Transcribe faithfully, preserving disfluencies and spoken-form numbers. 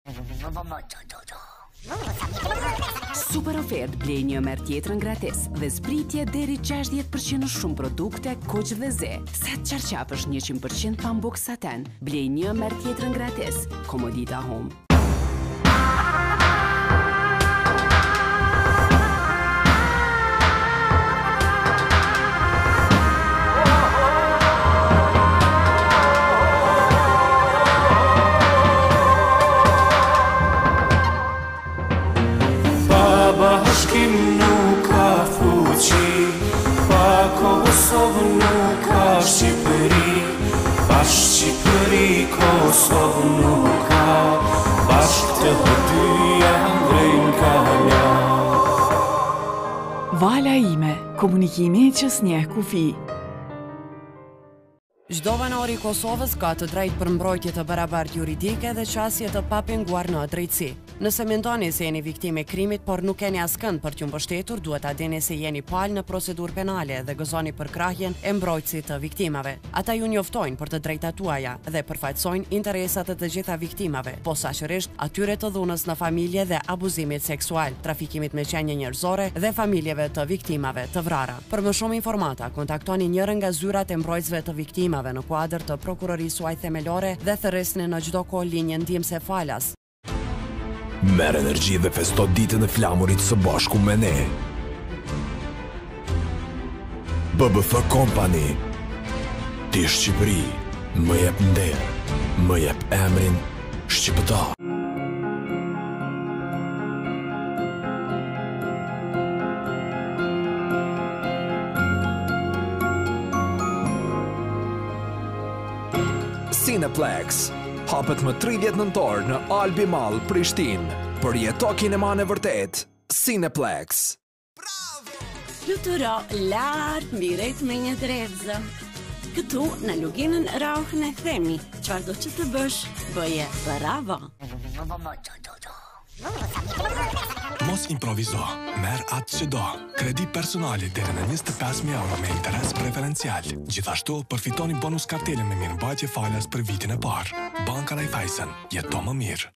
Super ofert, blej një merr tjetrën gratis dhe zbritje deri gjashtëdhjetë përqind në shumë produkte Coach dhe Z. Set çarçafësh njëqind përqind pambuks saten. Blej një merr tjetrën gratis. Komodita Home. Bashkim nuk ka fuqi, pa Kosovë nuk ka Shqipëri. Bashkë Shqipëri, Kosovë nuk ka, bashkë të dyja ndrejnë kalja. Vala ime, komunikimi që s'njeh kufi. Çdo banor i Kosovës ka të drejtë për mbrojtje të barabartë juridike dhe qasje të papenguar në drejtësi. Nëse mendoni se jeni viktime e krimit, por nuk keni askënd për t'ju mbështetur, duhet ta dini se jeni palë në procedurë penale dhe gëzoni për krahjen e mbrojtësit të viktimave. Ata ju njoftojnë për të drejtat tuaja dhe përfaqësojnë interesat e të gjitha viktimave, posaçërisht atyre të dhunës në familje dhe abuzimit seksual, trafikimit me qenie njerëzore dhe familjeve të viktimave të vrara. Për më shumë informata, kontaktoni njërin nga zyrat e mbrojtësve të viktimave në kuadër të prokurorisë suaj themelore dhe thërrisni në çdo kohë linjën ndihmëse falas. Merë energji dhe festo ditën e flamurit së bashku me ne. B B F Company. Ti Shqipëri, më jep nder, më jep emrin shqiptar. Cineplex hapet më tridhjetë nëntor në Albi Mall, Prishtinë. Përjeto kineman e vërtet. Cineplex. Fluturo lart mbi rejt me një drevzë. Këtu në luginën Rauhën e themi, çfarë do që të bësh, bëje bravo. Mos improvizo, merr atë që do. Kredi personali deri në njëzet e pesë mijë euro me interes preferencial. Gjithashtu, përfitoni bonus kartelin me mirëmbajtje falas për vitin e parë. Banka Raiffeisen, jeto më mirë.